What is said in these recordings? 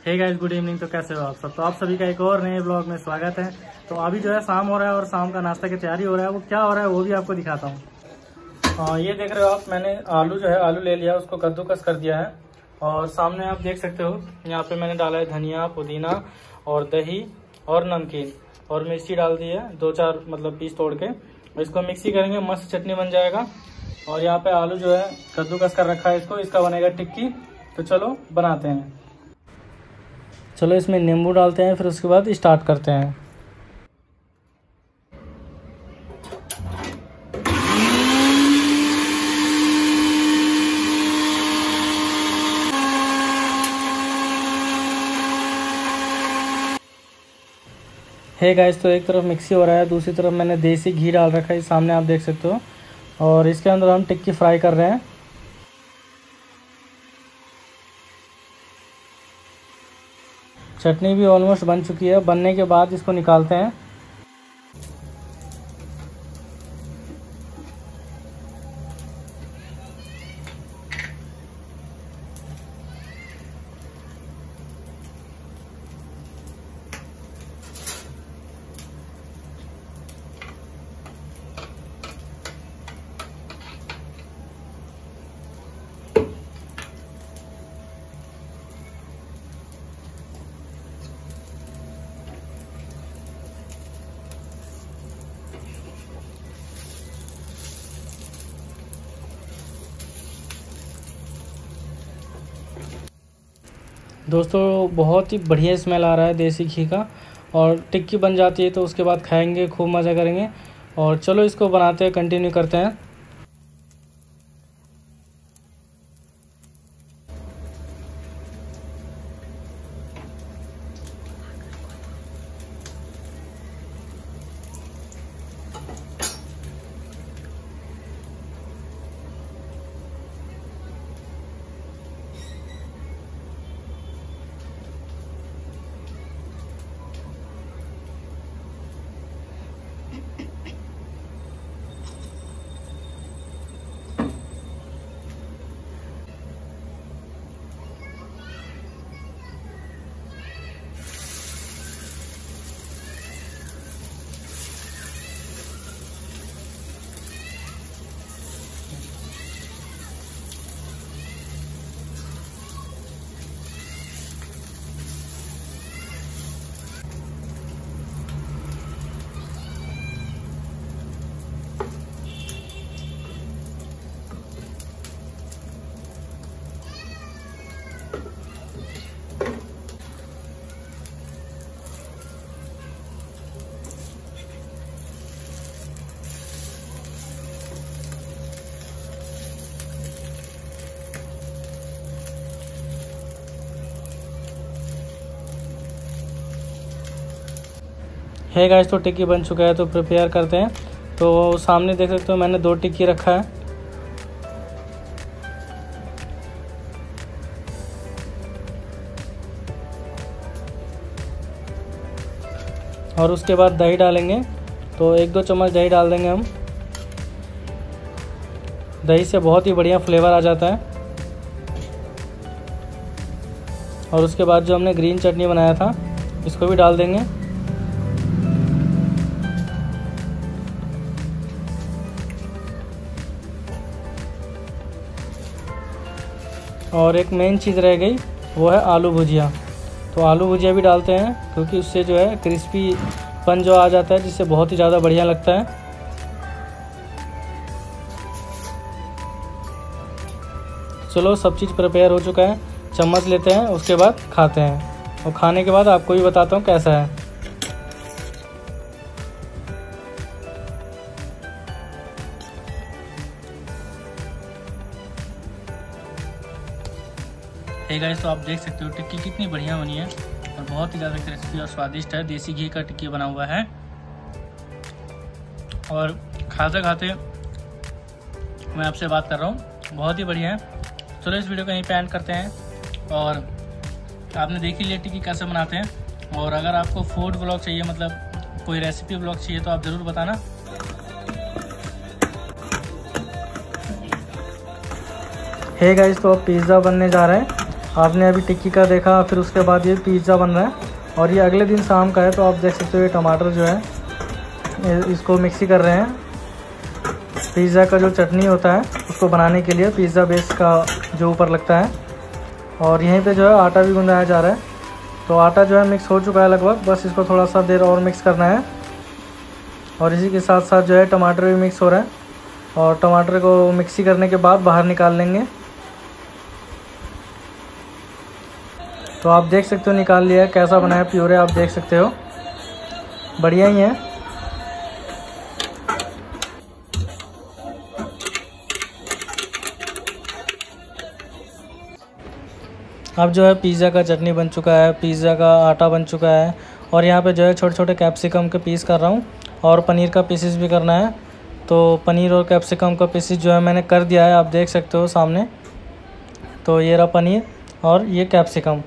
Hey guys, good evening. तो कैसे हो आप सब? तो आप सभी का एक और नए ब्लॉग में स्वागत है। तो अभी जो है शाम हो रहा है और शाम का नाश्ता की तैयारी हो रहा है। वो क्या हो रहा है वो भी आपको दिखाता हूँ। ये देख रहे हो आप, मैंने आलू ले लिया, उसको कद्दूकस कर दिया है। और सामने आप देख सकते हो यहाँ पे मैंने डाला है धनिया, पुदीना और दही और नमकीन और मिर्ची डाल दी है, 2-4 मतलब पीस तोड़ के। इसको मिक्सी करेंगे, मस्त चटनी बन जाएगा। और यहाँ पे आलू जो है कद्दूकस कर रखा है, इसका बनेगा टिक्की। तो चलो बनाते हैं। चलो इसमें नींबू डालते हैं, फिर उसके बाद स्टार्ट करते हैं। हे गाइस, तो एक तरफ मिक्सी हो रहा है, दूसरी तरफ मैंने देसी घी डाल रखा है, सामने आप देख सकते हो। और इसके अंदर हम टिक्की फ्राई कर रहे हैं। चटनी भी ऑलमोस्ट बन चुकी है। बनने के बाद इसको निकालते हैं। दोस्तों, बहुत ही बढ़िया स्मेल आ रहा है देसी घी का। और टिक्की बन जाती है तो उसके बाद खाएंगे, खूब मज़ा करेंगे। और चलो इसको बनाते हैं, कंटिन्यू करते हैं। है गाइस, तो टिक्की बन चुका है, तो प्रिपेयर करते हैं। तो सामने देख सकते हो मैंने 2 टिक्की रखा है। और उसके बाद दही डालेंगे, तो 1-2 चम्मच दही डाल देंगे हम। दही से बहुत ही बढ़िया फ्लेवर आ जाता है। और उसके बाद जो हमने ग्रीन चटनी बनाया था, इसको भी डाल देंगे। और एक मेन चीज़ रह गई, वो है आलू भुजिया। तो आलू भुजिया भी डालते हैं, क्योंकि उससे जो है क्रिस्पी पन जो आ जाता है, जिससे बहुत ही ज़्यादा बढ़िया लगता है। चलो, सब चीज़ प्रिपेयर हो चुका है। चम्मच लेते हैं, उसके बाद खाते हैं। और खाने के बाद आपको भी बताता हूँ कैसा है। हे गाइस, तो आप देख सकते हो टिक्की कितनी बढ़िया बनी है और बहुत ही ज़्यादा क्रिस्पी और स्वादिष्ट है। देसी घी का टिक्की बना हुआ है। और खाते खाते मैं आपसे बात कर रहा हूँ, बहुत ही बढ़िया है। चलो इस वीडियो को यहीं पे एंड करते हैं। और आपने देख ही लिया टिक्की कैसे बनाते हैं। और अगर आपको फूड ब्लॉग चाहिए, मतलब कोई रेसिपी ब्लॉग चाहिए, तो आप ज़रूर बताना। हे गाइस, तो अब पिज़्ज़ा बनने जा रहा है। आपने अभी टिक्की का देखा, फिर उसके बाद ये पिज़्ज़ा बन रहा है और ये अगले दिन शाम का है। तो आप देख सकते हो ये टमाटर जो है इसको मिक्सी कर रहे हैं। पिज़्ज़ा का जो चटनी होता है उसको बनाने के लिए पिज़्ज़ा बेस का जो ऊपर लगता है। और यहीं पे जो है आटा भी गूंदाया जा रहा है। तो आटा जो है मिक्स हो चुका है लगभग, बस इसको थोड़ा सा देर और मिक्स करना है। और इसी के साथ साथ जो है टमाटर भी मिक्स हो रहा है और टमाटर को मिक्सी करने के बाद बाहर निकाल लेंगे। तो आप देख सकते हो निकाल लिया है, कैसा बना है प्यूरे आप देख सकते हो, बढ़िया ही है। अब जो है पिज़्ज़ा का चटनी बन चुका है, पिज़्ज़ा का आटा बन चुका है और यहाँ पे जो है छोटे छोटे कैप्सिकम के पीस कर रहा हूँ और पनीर का पीसेस भी करना है। तो पनीर और कैप्सिकम का पीसेस जो है मैंने कर दिया है, आप देख सकते हो सामने। तो ये रहा पनीर और ये कैप्सिकम।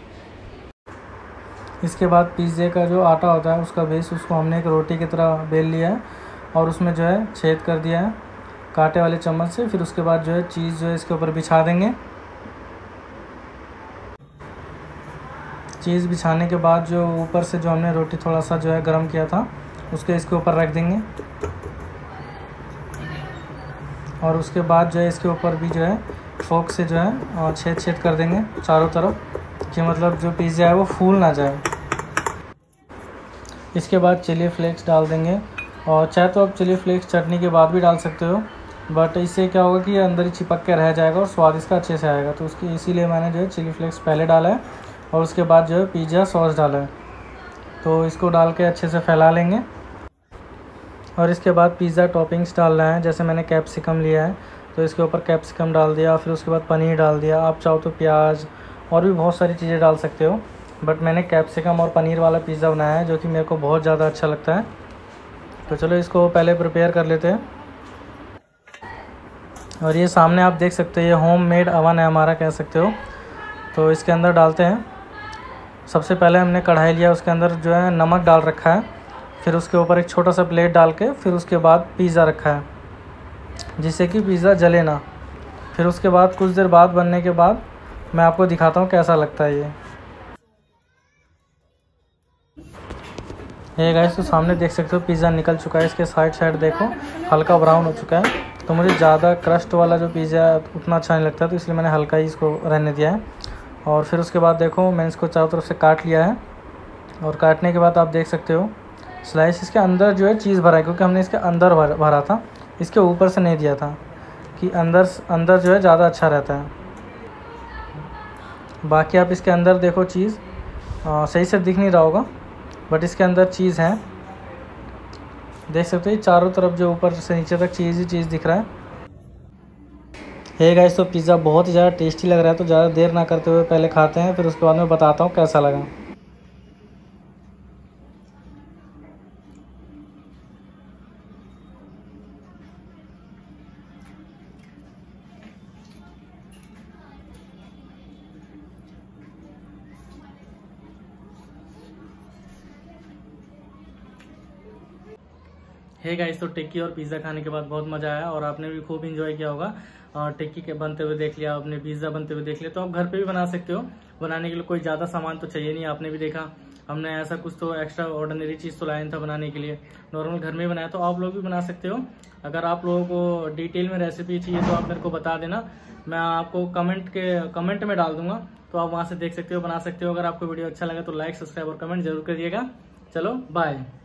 इसके बाद पिज़्ज़े का जो आटा होता है उसका बेस, उसको हमने एक रोटी की तरह बेल लिया है और उसमें जो है छेद कर दिया है कांटे वाले चम्मच से। फिर उसके बाद जो है चीज़ जो है इसके ऊपर बिछा देंगे। चीज़ बिछाने के बाद जो ऊपर से जो हमने रोटी थोड़ा सा जो है गर्म किया था उसके इसके ऊपर रख देंगे। और उसके बाद जो है इसके ऊपर भी जो है फोक से जो है छेद छेद कर देंगे चारों तरफ, कि मतलब जो पिज़्ज़ा है वो फूल ना जाए। इसके बाद चिली फ्लेक्स डाल देंगे और चाहे तो आप चिली फ्लेक्स चटनी के बाद भी डाल सकते हो, बट इससे क्या होगा कि ये अंदर ही चिपक के रह जाएगा और स्वाद इसका अच्छे से आएगा। तो उसकी इसीलिए मैंने जो है चिली फ्लेक्स पहले डाला है और उसके बाद जो है पिज़्ज़ा सॉस डाला है। तो इसको डाल के अच्छे से फैला लेंगे और इसके बाद पिज़्ज़ा टॉपिंग्स डालना है। जैसे मैंने कैप्सिकम लिया है तो इसके ऊपर कैप्सिकम डाल दिया, फिर उसके बाद पनीर डाल दिया। आप चाहो तो प्याज और भी बहुत सारी चीज़ें डाल सकते हो, बट मैंने कैप्सिकम और पनीर वाला पिज़्ज़ा बनाया है जो कि मेरे को बहुत ज़्यादा अच्छा लगता है। तो चलो इसको पहले प्रिपेयर कर लेते हैं। और ये सामने आप देख सकते हो ये होममेड अवन है हमारा, कह सकते हो। तो इसके अंदर डालते हैं। सबसे पहले हमने कढ़ाई लिया, उसके अंदर जो है नमक डाल रखा है, फिर उसके ऊपर एक छोटा सा प्लेट डाल के फिर उसके बाद पिज़्ज़ा रखा है जिससे कि पिज़्ज़ा जले ना। फिर उसके बाद कुछ देर बाद बनने के बाद मैं आपको दिखाता हूँ कैसा लगता है ये गाइस। तो सामने देख सकते हो पिज़्ज़ा निकल चुका है, इसके साइड देखो हल्का ब्राउन हो चुका है। तो मुझे ज़्यादा क्रस्ट वाला जो पिज़्ज़ा है उतना अच्छा नहीं लगता, तो इसलिए मैंने हल्का ही इसको रहने दिया है। और फिर उसके बाद देखो मैंने इसको चारों तरफ से काट लिया है और काटने के बाद आप देख सकते हो स्लाइस इसके अंदर जो है चीज़ भरा है, क्योंकि हमने इसके अंदर भरा था, इसके ऊपर से नहीं दिया था, कि अंदर जो है ज़्यादा अच्छा रहता है। बाकी आप इसके अंदर देखो चीज़ सही से दिख नहीं रहा होगा, बट इसके अंदर चीज़ है, देख सकते हो चारों तरफ जो ऊपर से नीचे तक चीज़ ही चीज़ दिख रहा है। हे गाइस, तो पिज़्ज़ा बहुत ही ज़्यादा टेस्टी लग रहा है। तो ज़्यादा देर ना करते हुए पहले खाते हैं, फिर उसके बाद मैं बताता हूँ कैसा लगा। हे गाइस, तो टिक्की और पिज़्ज़ा खाने के बाद बहुत मज़ा आया और आपने भी खूब इंजॉय किया होगा। और टिक्की के बनते हुए देख लिया आपने, पिज़्ज़ा बनते हुए देख लिया। तो आप घर पे भी बना सकते हो। बनाने के लिए कोई ज़्यादा सामान तो चाहिए नहीं, आपने भी देखा। हमने ऐसा कुछ तो एक्स्ट्रा ऑर्डिनरी चीज़ तो लाया था बनाने के लिए, नॉर्मल घर में बनाया। तो आप लोग भी बना सकते हो। अगर आप लोगों को डिटेल में रेसिपी चाहिए तो आप मेरे को बता देना, मैं आपको कमेंट में डाल दूंगा, तो आप वहाँ से देख सकते हो, बना सकते हो। अगर आपको वीडियो अच्छा लगा तो लाइक, सब्सक्राइब और कमेंट जरूर करिएगा। चलो बाय।